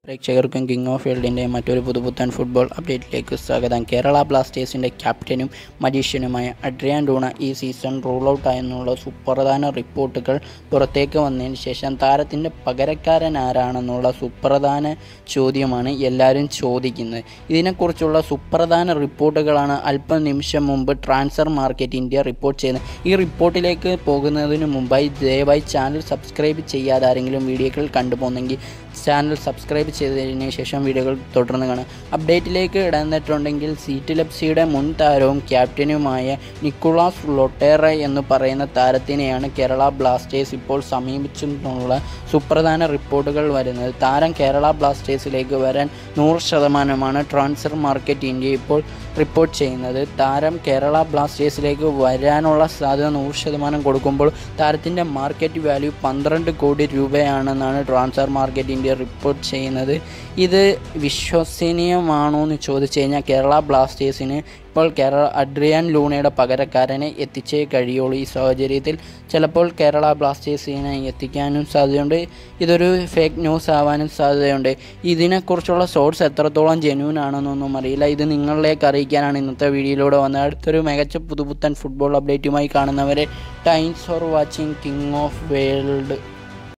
പ്രേക്ഷകർക്കും king of വേൾഡിൻ്റെ മറ്റൊരു പുതുപുത്തൻ ഫുട്ബോൾ അപ്ഡേറ്റിലേക്ക് സ്വാഗതം. കേരള ബ്ലാസ്റ്റേഴ്സിൻ്റെ ക്യാപ്റ്റനും മജീഷ്യനുമായ അഡ്രിയാൻ ലൂണ ഈ സീസൺ റൂൾ ഔട്ട് ആയെന്നുള്ള സുപ്രധാന റിപ്പോർട്ടുകൾ പുറത്തേക്ക് വന്നതിന് ശേഷം താരത്തിൻ്റെ പകരക്കാരൻ ആരാണെന്നുള്ള സുപ്രധാന ചോദ്യമാണ് എല്ലാവരും ചോദിക്കുന്നത്. ഇതിനെക്കുറിച്ചുള്ള സുപ്രധാന റിപ്പോർട്ടുകളാണ് അല്പനിമിഷം മുമ്പ് ട്രാൻസ്ഫർ മാർക്കറ്റ് ഇന്ത്യ റിപ്പോർട്ട് ചെയ്യുന്നത്. ഈ റിപ്പോർട്ടിലേക്ക് പോകുന്നതിന് മുമ്പായി ദയവായി ചാനൽ സബ്സ്ക്രൈബ് ചെയ്യാതെ ആരെങ്കിലും വീഡിയോകൾ കണ്ടുപോകുന്നെങ്കിൽ ചാനൽ സബ്സ്ക്രൈബ് ചെയ്തതിന് ശേഷം വീഡിയോകൾ തുടർന്ന് കാണാം. അപ്ഡേറ്റിലേക്ക് ഇടന്നിട്ടുണ്ടെങ്കിൽ സീറ്റിലെപ്സിയുടെ മുൻ താരവും ക്യാപ്റ്റനുമായ നിക്കോളാസ് ലൊട്ടേറ എന്ന് പറയുന്ന താരത്തിനെയാണ് കേരള ബ്ലാസ്റ്റേഴ്സ് ഇപ്പോൾ സമീപിച്ചെന്നുള്ള സുപ്രധാന റിപ്പോർട്ടുകൾ വരുന്നത്. താരം കേരള ബ്ലാസ്റ്റേഴ്സിലേക്ക് വരാൻ 100% ട്രാൻസ്ഫർ മാർക്കറ്റ് ഇന്ത്യ ഇപ്പോൾ റിപ്പോർട്ട് ചെയ്യുന്നത്. താരം കേരള ബ്ലാസ്റ്റേഴ്സിലേക്ക് വരാനുള്ള സാധ്യത 100% കൊടുക്കുമ്പോൾ താരത്തിൻ്റെ മാർക്കറ്റ് വാല്യൂ 12 കോടി രൂപയാണെന്നാണ് ട്രാൻസ്ഫർ മാർക്കറ്റ് ഇന്ത്യ റിപ്പോർട്ട് ചെയ്യുന്നത്. ഇത് വിശ്വസനീയമാണോ എന്ന് ചോദിച്ചു കഴിഞ്ഞാൽ കേരള ബ്ലാസ്റ്റേഴ്സിന് ഇപ്പോൾ അഡ്രിയാൻ ലൂണയുടെ പകരക്കാരനെ എത്തിച്ചേ കഴിയുള്ളൂ. ഈ സാഹചര്യത്തിൽ ചിലപ്പോൾ കേരള ബ്ലാസ്റ്റേഴ്സിനെ എത്തിക്കാനും സാധ്യതയുണ്ട്. ഇതൊരു ഫേക്ക് ന്യൂസ് ആവാനും സാധ്യതയുണ്ട്. ഇതിനെക്കുറിച്ചുള്ള സോഴ്സ് എത്രത്തോളം ജെന്യൂൻ ആണെന്നൊന്നും അറിയില്ല. ഇത് നിങ്ങളിലേക്ക് അറിയിക്കാനാണ് ഇന്നത്തെ വീഡിയോയിലൂടെ വന്നത്. അടുത്തൊരു മികച്ച പുതുപുത്തൻ ഫുട്ബോൾ അപ്ഡേറ്റുമായി കാണുന്നവരെ thanks for watching king of world.